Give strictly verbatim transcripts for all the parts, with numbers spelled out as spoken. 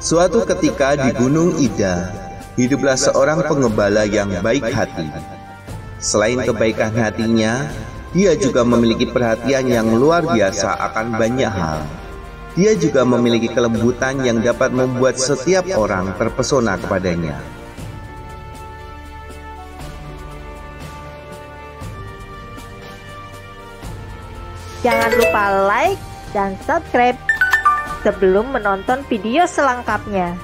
Suatu ketika di Gunung Ida, hiduplah seorang pengembala yang baik hati. Selain kebaikan hatinya, dia juga memiliki perhatian yang luar biasa akan banyak hal. Dia juga memiliki kelembutan yang dapat membuat setiap orang terpesona kepadanya. Jangan lupa like dan subscribe sebelum menonton video selengkapnya.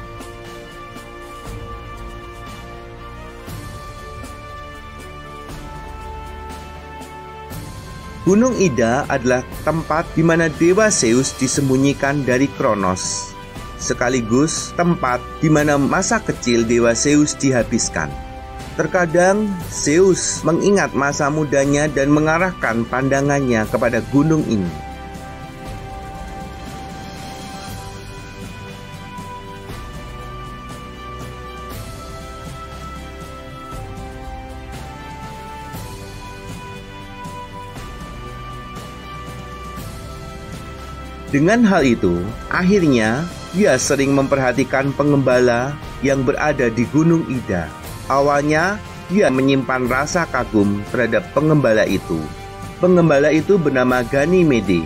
Gunung Ida adalah tempat di mana Dewa Zeus disembunyikan dari Kronos, sekaligus tempat di mana masa kecil Dewa Zeus dihabiskan. Terkadang Zeus mengingat masa mudanya dan mengarahkan pandangannya kepada gunung ini. Dengan hal itu, akhirnya dia sering memperhatikan pengembala yang berada di Gunung Ida. Awalnya, dia menyimpan rasa kagum terhadap pengembala itu. Pengembala itu bernama Ganymede.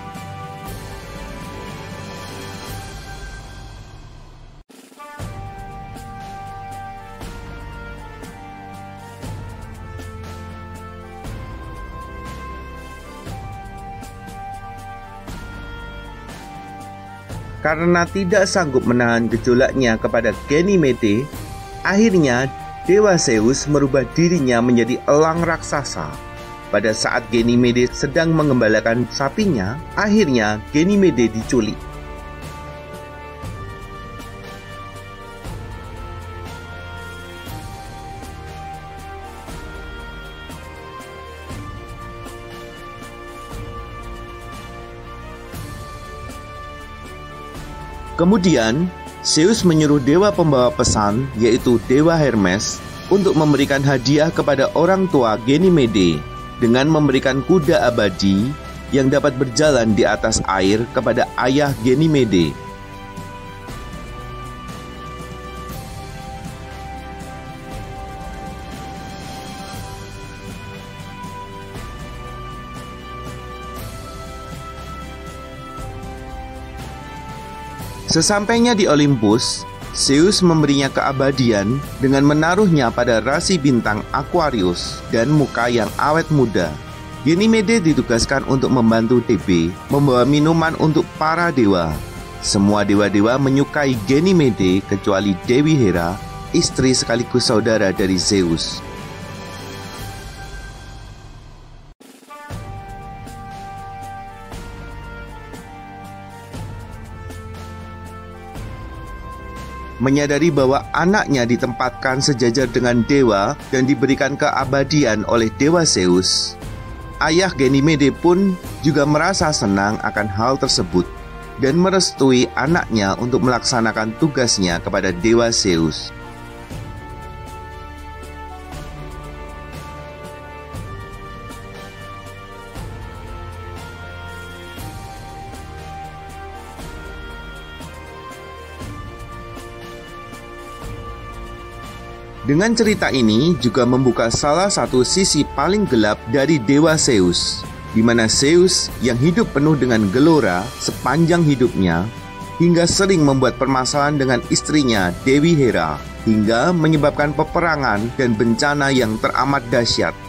Karena tidak sanggup menahan gejolaknya kepada Ganymede, akhirnya Dewa Zeus merubah dirinya menjadi elang raksasa. Pada saat Ganymede sedang mengembalakan sapinya, akhirnya Ganymede diculik. Kemudian, Zeus menyuruh dewa pembawa pesan, yaitu Dewa Hermes, untuk memberikan hadiah kepada orang tua Ganymede dengan memberikan kuda abadi yang dapat berjalan di atas air kepada ayah Ganymede. Sesampainya di Olympus, Zeus memberinya keabadian dengan menaruhnya pada rasi bintang Aquarius dan muka yang awet muda. Ganymede ditugaskan untuk membantu Thebe membawa minuman untuk para dewa. Semua dewa-dewa menyukai Ganymede kecuali Dewi Hera, istri sekaligus saudara dari Zeus. Menyadari bahwa anaknya ditempatkan sejajar dengan dewa dan diberikan keabadian oleh Dewa Zeus, ayah Ganymede pun juga merasa senang akan hal tersebut dan merestui anaknya untuk melaksanakan tugasnya kepada Dewa Zeus. Dengan cerita ini juga membuka salah satu sisi paling gelap dari Dewa Zeus, di mana Zeus yang hidup penuh dengan gelora sepanjang hidupnya, hingga sering membuat permasalahan dengan istrinya Dewi Hera, hingga menyebabkan peperangan dan bencana yang teramat dahsyat.